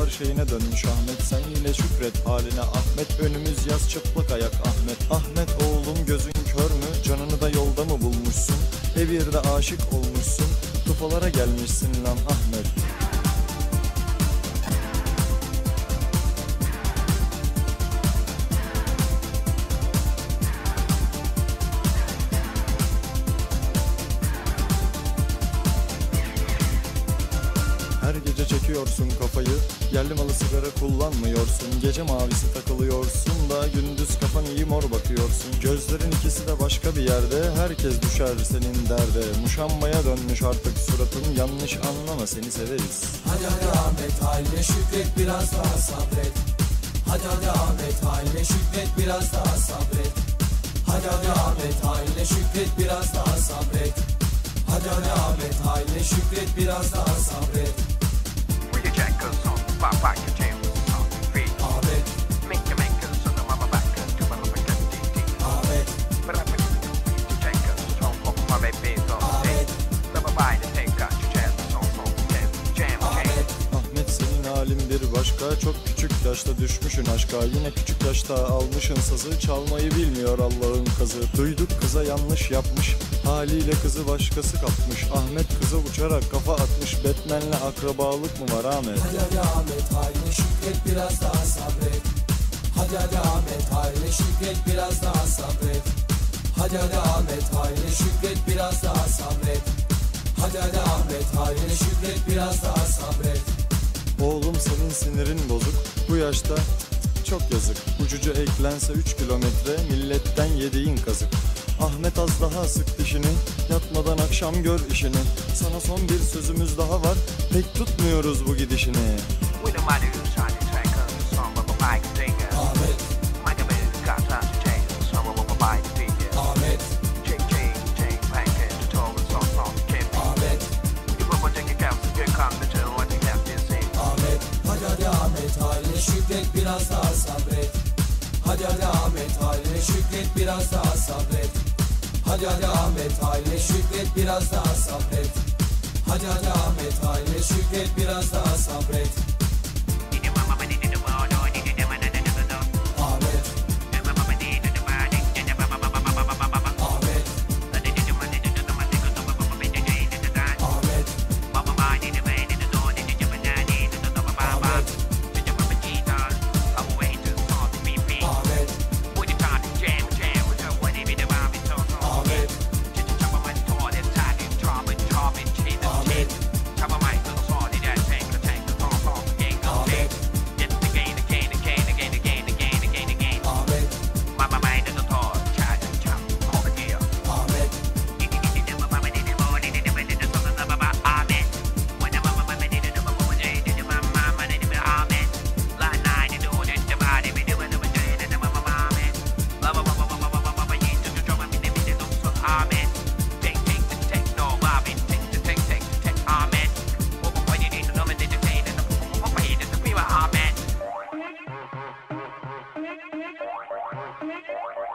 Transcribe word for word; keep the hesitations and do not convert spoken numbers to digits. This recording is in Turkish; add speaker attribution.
Speaker 1: her şeyine dönmüş Ahmet. Sen yine şükret haline Ahmet, önümüz yaz çıplak ayak Ahmet. Ahmet oğlum gözün kör mü, canını da yolda mı bulmuşsun? E bir de aşık olmuşsun, tufalara gelmişsin lan Ahmet. Her gece çekiyorsun kafayı, yerli malı sigara kullanmıyorsun. Gece mavisi takılıyorsun da gündüz kafan iyi mor bakıyorsun. Gözlerin ikisi de başka bir yerde, herkes düşer senin derde. Muşambaya dönmüş artık suratın, yanlış anlama seni severiz.
Speaker 2: Hadi hadi Ahmet haline şükret, biraz daha sabret. Hadi hadi Ahmet haline şükret, biraz daha sabret. Hadi hadi Ahmet haline şükret, biraz daha sabret. Hadi hadi Ahmet haline şükret, biraz daha sabret.
Speaker 1: Ahmet senin halin bir başka, çok küçük yaşta düşmüşün aşka. Yine küçük yaşta almışın sazı, çalmayı bilmiyor Allah'ın kazı. Duyduk kıza yanlış yapmış, haliyle kızı başkası kapmış. Ahmet kıza uçarak kafa atmış, Batman'le akrabalık mı var Ahmet?
Speaker 2: Hadi hadi Ahmet haline şükret, biraz daha sabret. Hadi hadi Ahmet haline şükret, biraz daha sabret. Hadi hadi Ahmet haline şükret, biraz daha sabret. Hadi hadi Ahmet haline şükret, biraz daha sabret.
Speaker 1: Oğlum senin sinirin bozuk, bu yaşta çok yazık. Ucuca eklense üç kilometre, milletten yediğin kazık. Ahmet az daha sık dişini, yatmadan akşam gör işini. Sana son bir sözümüz daha var, pek tutmuyoruz bu gidişini.
Speaker 2: Ahmet haline şükret, biraz daha sabret. Hadi hadi Ahmet haline şükret, biraz daha sabret. Hadi hadi Ahmet haline şükret, biraz daha sabret. Hadi hadi Ahmet haline şükret, biraz daha sabret.
Speaker 3: Thank you.